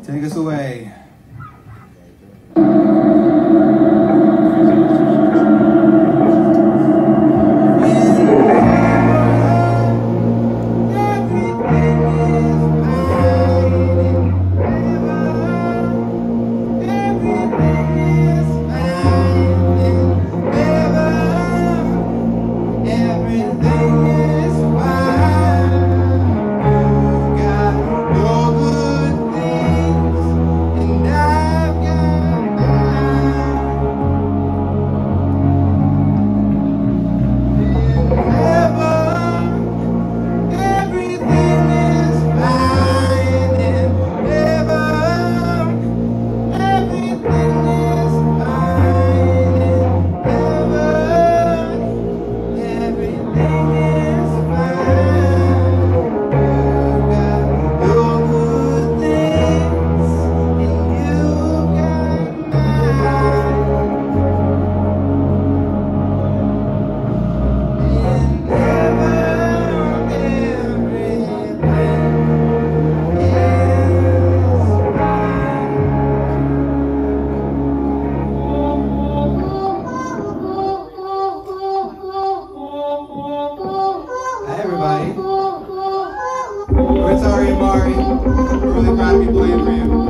Take us away. Atari+Mari. We're really proud to be playing for you.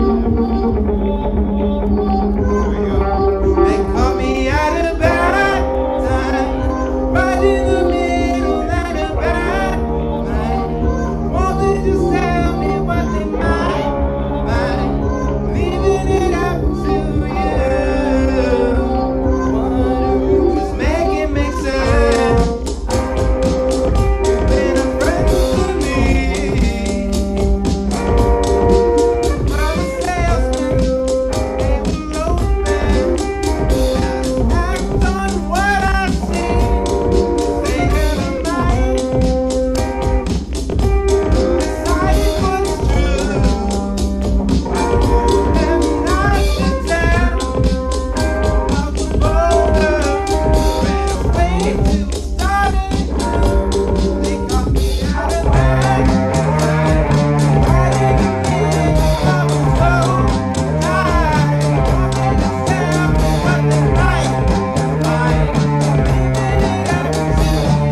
Here we go. They caught me at a bad time, right in the middle at a bad time. Won't they just tell me what they might, leaving it up to you. Just make it make sense. You've been a friend to me. I'm a salesman, they were low man. I act on what I see. They never mind. Decided what's true. I told them not to tell. I was bolder, ran away to start it. They caught me out of bed, right in the middle. I was so tired. Wanted to tell me what they might, leaving it up to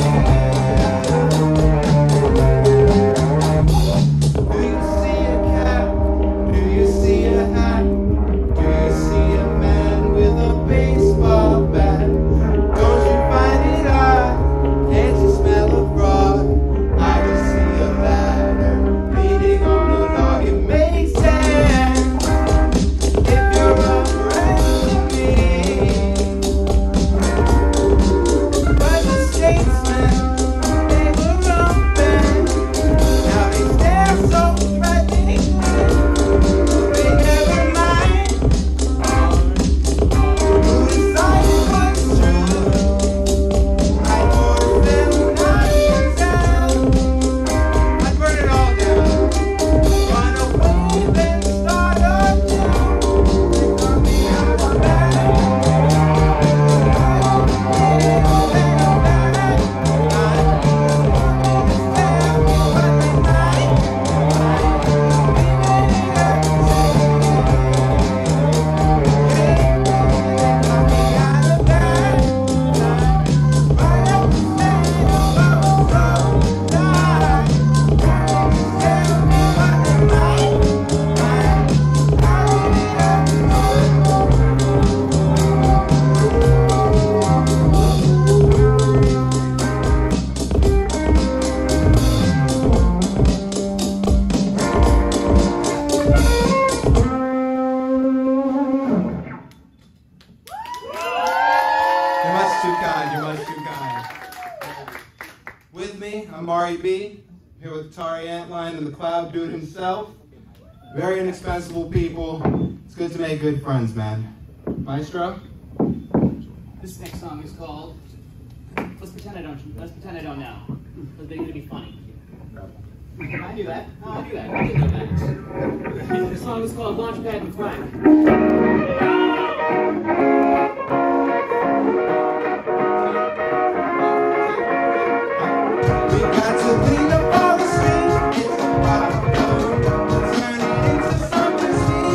you. Do you see a cat? Do you see a hat? Do you see a man with a baseball bat? Don't you find it odd? Can't you smell a fraud? I can see a ladder leaning on a log. It makes sense if you're a friend to me. But the statesmen, they were open. Now they stare so threateningly. They never mind. Who decided what's true? I ordered them not to tell. I burn it all down. Run away, then start anew. They caught me out of bed. You're much too kind, you're much too kind. With me, I'm Mari B, here with Atari Antline and the Cloud Dude himself. Very inexpensive people. It's good to make good friends, man. Maestro? This next song is called Let's Pretend I Don't Know. Let's make it to be funny. I knew that. Oh, I knew that. I didn't know that. The song is called Launchpad and Flag. We got to clean up all the streets. It's a problem. Turn it into something sweet.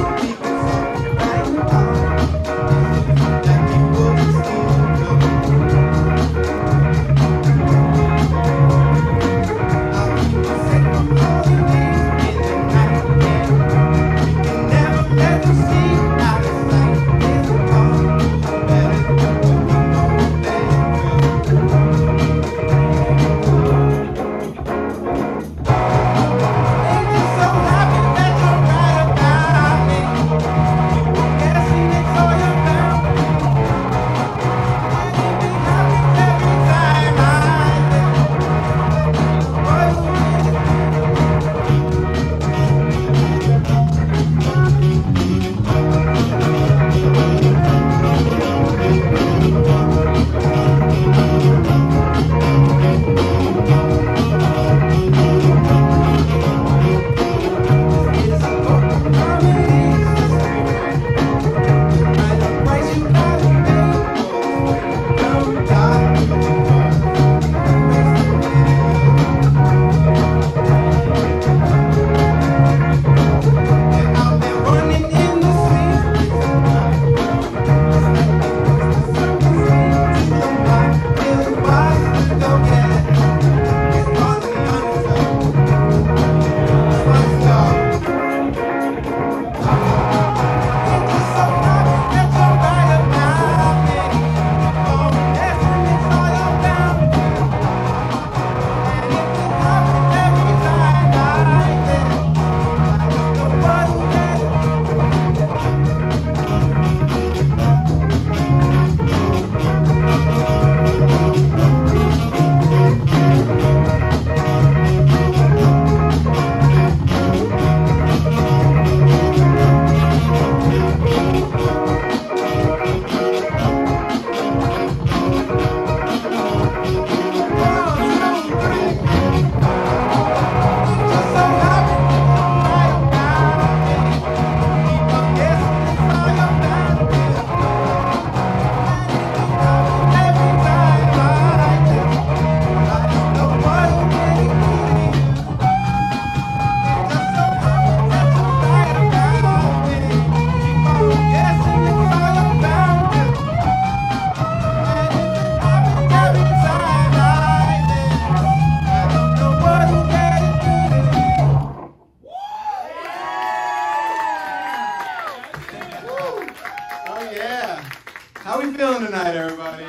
we feeling tonight, everybody?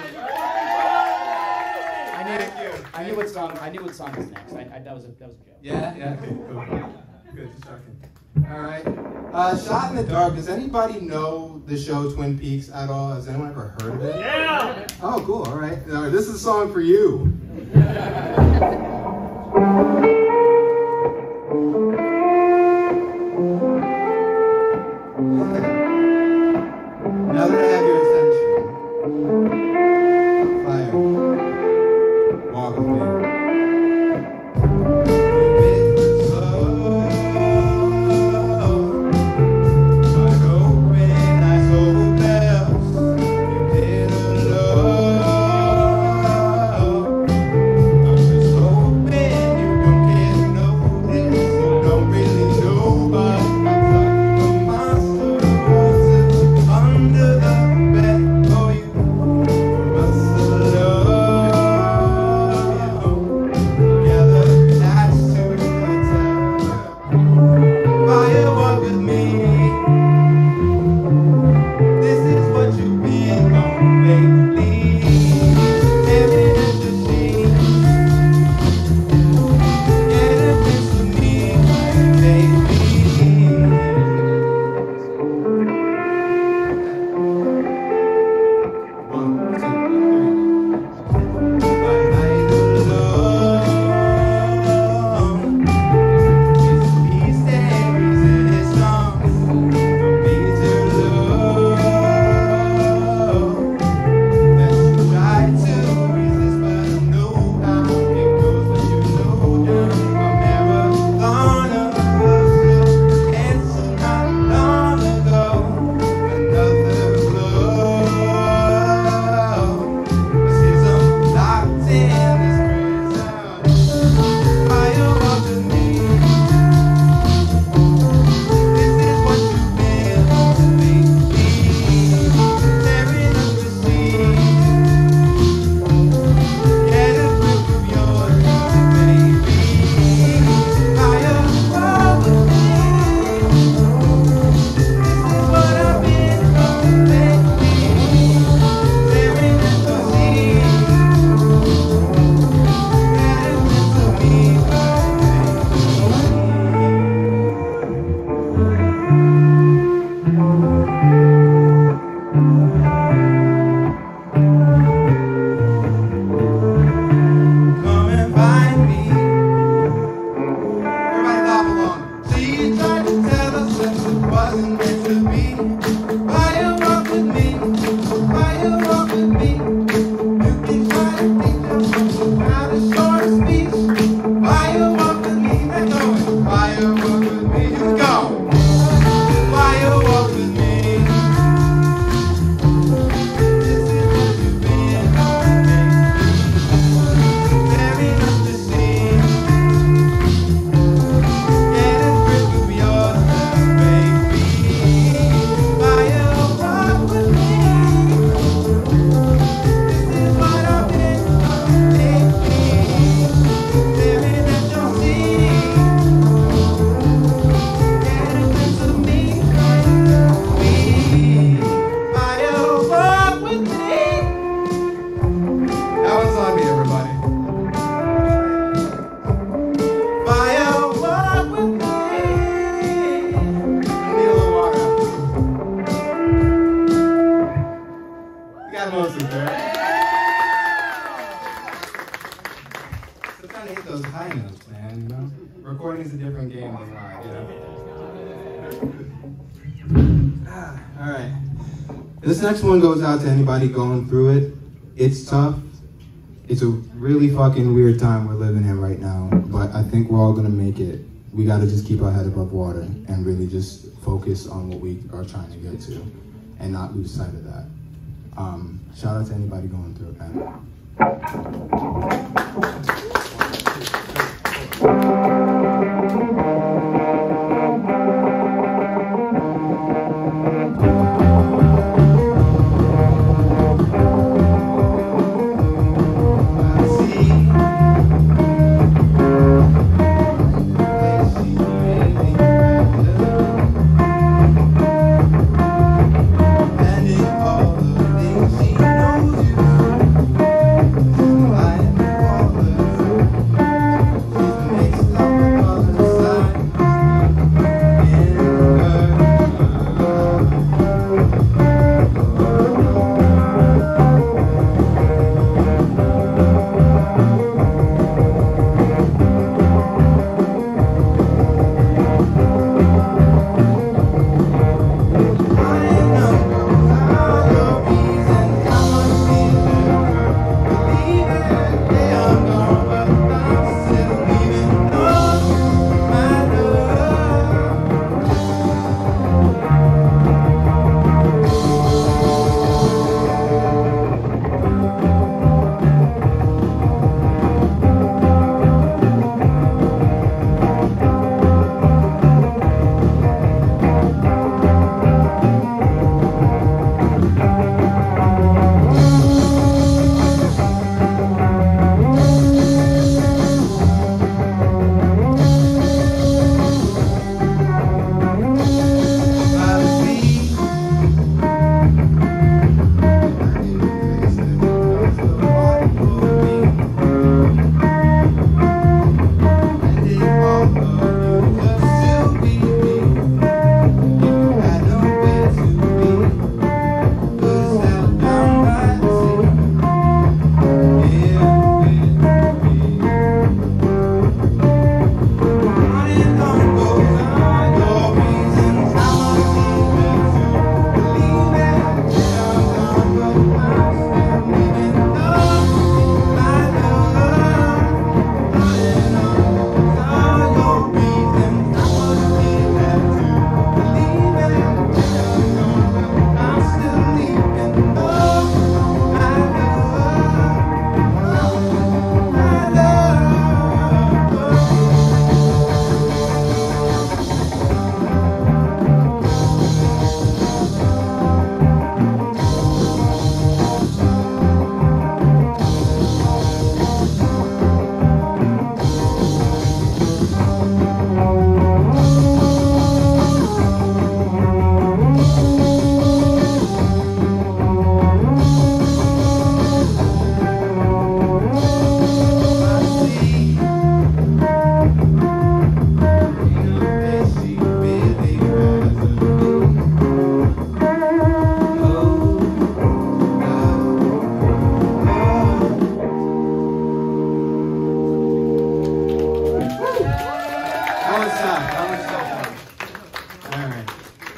I knew what song was next. That was a joke. Yeah? Yeah, okay, cool. Good, just checking. All right. Shot in the Dark. Does anybody know the show Twin Peaks at all? Has anyone ever heard of it? Yeah! Oh, cool. All right. This is a song for you. Now that I have your attention, fire, walk with me. Recording's a different game than live, you know? All right. This next one goes out to anybody going through it. It's tough. It's a really fucking weird time we're living in right now, but I think we're all gonna make it. We gotta just keep our head above water and really just focus on what we are trying to get to and not lose sight of that. Shout out to anybody going through it, man. And in all the things she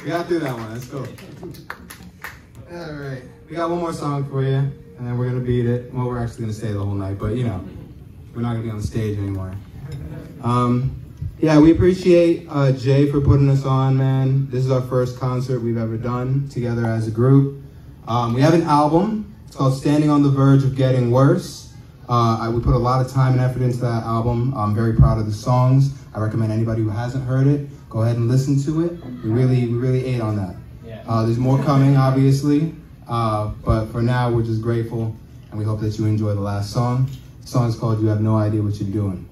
We got through that one. Let's go. All right. We got one more song for you, and then we're gonna beat it. Well, we're actually gonna stay the whole night, but you know, we're not gonna be on the stage anymore. Yeah, we appreciate Jay for putting us on, man. This is our first concert we've ever done together as a group. We have an album. It's called Standing on the Verge of Getting Worse. We put a lot of time and effort into that album. I'm very proud of the songs. I recommend anybody who hasn't heard it, go ahead and listen to it. We really ate on that. There's more coming, obviously, but for now, we're just grateful, and we hope that you enjoy the last song. The song is called You Have No Idea What You're Doing.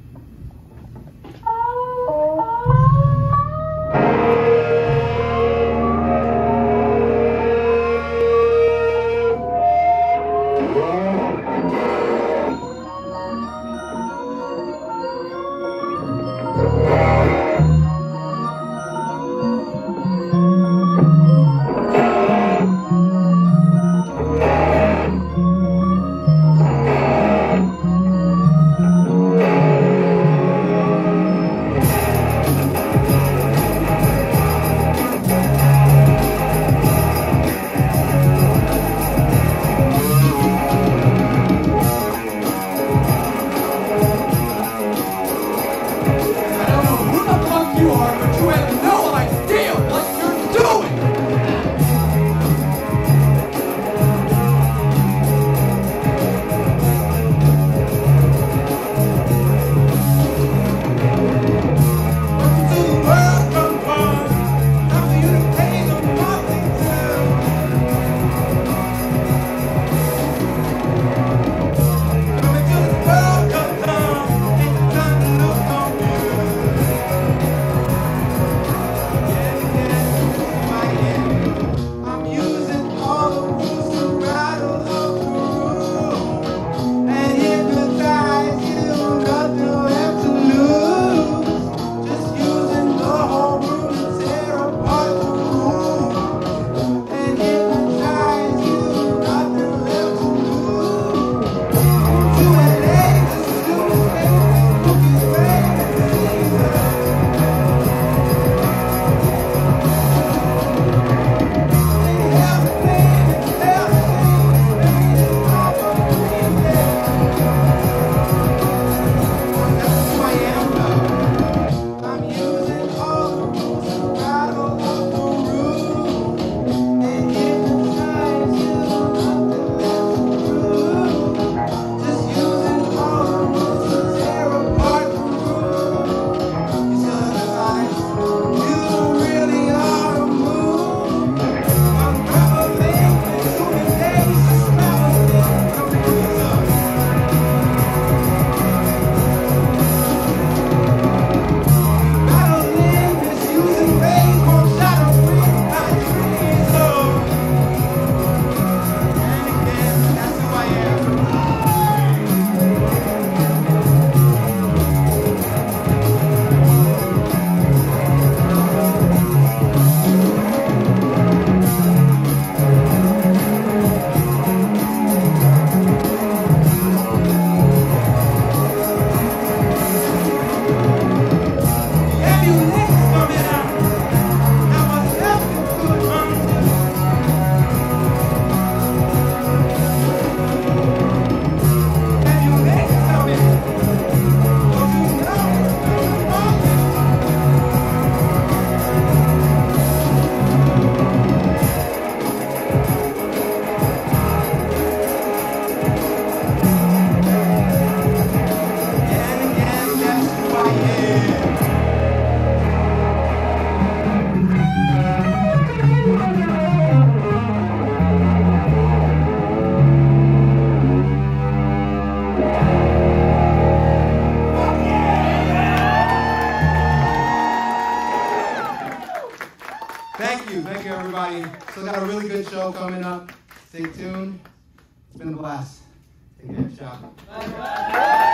Thank you, everybody. Still got a really good show coming up. Stay tuned. It's been a blast. Take care. Ciao.